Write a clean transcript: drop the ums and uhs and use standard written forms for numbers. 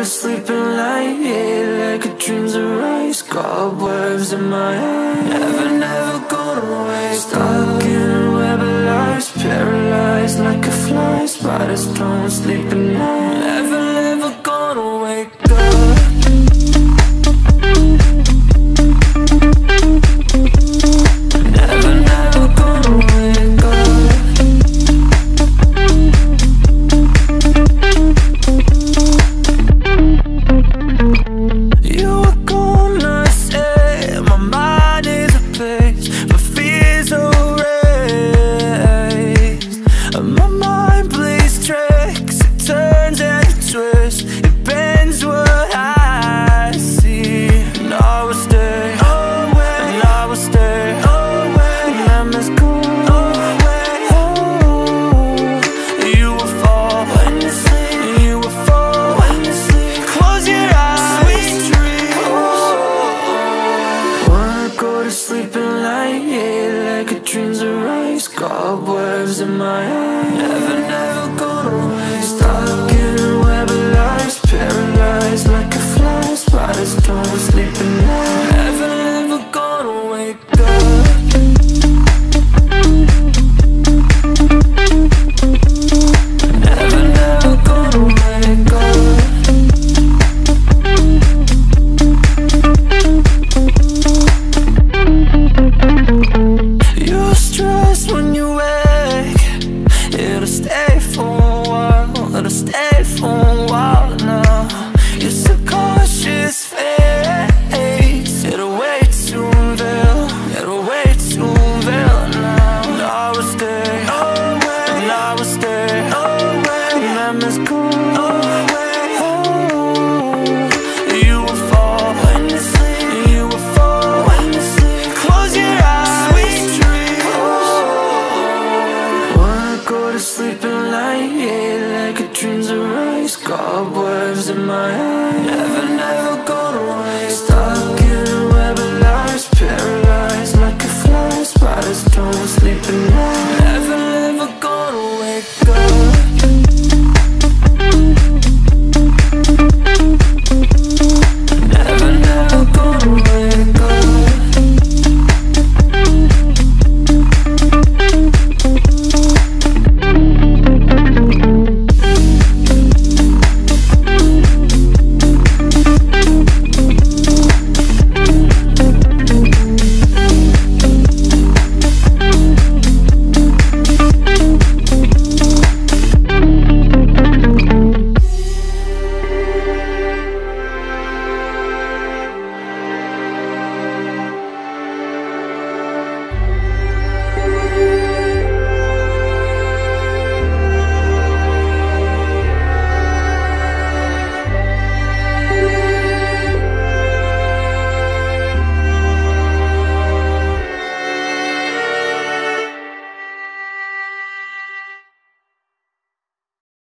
to sleep at night, yeah, like a dream's arise. Cobwebs in my head, never gonna waste. Stuck in a web of lies, paralyzed like a fly. Spiders don't sleep at night, never gonna wake up. Never gonna wake up. You were gonna say my mind is a place, but fears are raised. My mind plays tricks, it turns and it twists, it bends what I see. And I will stay away, and I will stay away. Memories go away. You will fall when you sleep, you will fall when you sleep. Close your eyes, sweet dreams. Wanna go to sleep at night, yeah, like a dream's arise. Cobwebs in my head, never gonna waste. Stuck in a web of lies, paralyzed like a fly. Spiders don't sleep at night, never gonna wake up. Never gonna wake up. You're stressed when you wake, it'll stay for a while, it'll stay for a while now. Your subconscious fades, it'll wait to unveil, it'll wait to unveil now. And I will stay away, and I will stay away. Memories go away. You will fall when you sleep, you will fall when you sleep. Close your eyes, sweet dreams. Wanna go to sleep at night, yeah, like a dream's arise. Cobwebs in my head,